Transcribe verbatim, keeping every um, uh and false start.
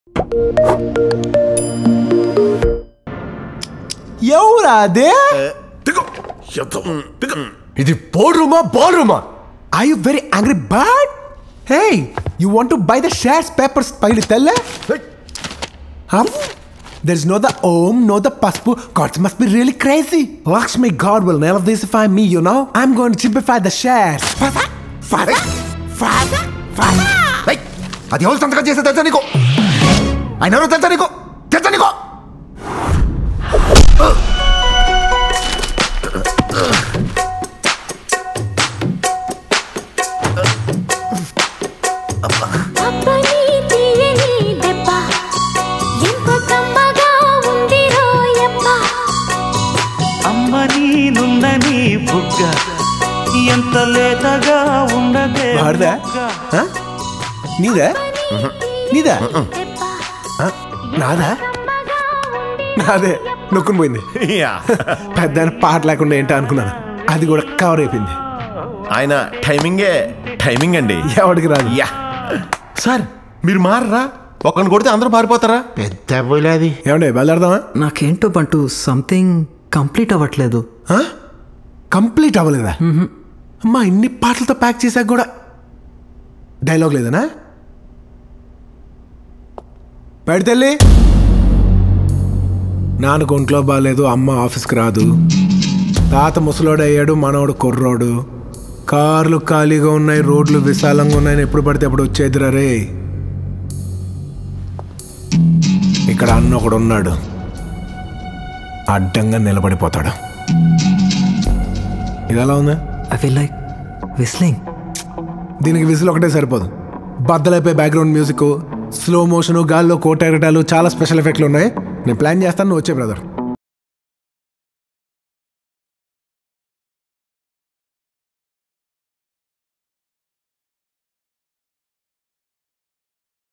ఎవరా అదే? ఇది బోర్డ్ రూమా బాల్ రూమా? Are you very angry bird? Hey, you want to buy the shares papers Paidithalli? Huh? There's no the Om, no the Paspu. Gods must be really crazy. Lakshmi God will never disify me, you know. I'm going to simplify the shares. Father? Father? Father? Father? Hey, అది ఎవరు సంతకం చేస్తే తెలుసా నీకు? ఆయన ఎవరో తెలుసా నీకు? తెలుసా నీకు? ఎంత లేతగా ఉండదే నీదా నీదా నాదా నాదే నొక్కుని పోయింది. పెద్ద పాట లేకుండా ఏంటో అనుకున్నాను, అది కూడా కవర్ అయిపోయింది. ఆయన టైమింగే టైమింగ్ అండి, ఎవడికి రాదు. సార్ మీరు మారరా, ఒకరిని కొడితే అందరూ మారిపోతారా? పెద్ద పోయిలేదు. ఏమండి బయలుదేరదామా? నాకేంటో బంటూ సంథింగ్ కంప్లీట్ అవ్వట్లేదు. కంప్లీట్ అవ్వలేదా? అమ్మా ఇన్ని పాటలతో ప్యాక్ చేశాక కూడా డైలాగ్ లేదనా? పైడితల్లి, నాన్నకు ఒంట్లో బాగాలేదు, అమ్మ ఆఫీస్కి రాదు, తాత ముసలోడు అయ్యాడు, మనవడు కుర్రోడు, కార్లు ఖాళీగా ఉన్నాయి, రోడ్లు విశాలంగా ఉన్నాయని ఎప్పుడు పడితే అప్పుడు వచ్చేదిరా రే. ఇక్కడ అన్న ఒకడు ఉన్నాడు, అడ్డంగా నిలబడిపోతాడు. ఇది ఎలా ఉందా? I feel like whistling. దీనికి విసిల్ ఒకటే సరిపోదు, బద్దలైపోయి బ్యాక్గ్రౌండ్ మ్యూజిక్, స్లో మోషన్, గాల్లో కోట ఎగటాలు, చాలా స్పెషల్ ఎఫెక్ట్లు ఉన్నాయి. నేను ప్లాన్ చేస్తాను, నువ్వు వచ్చే బ్రదర్.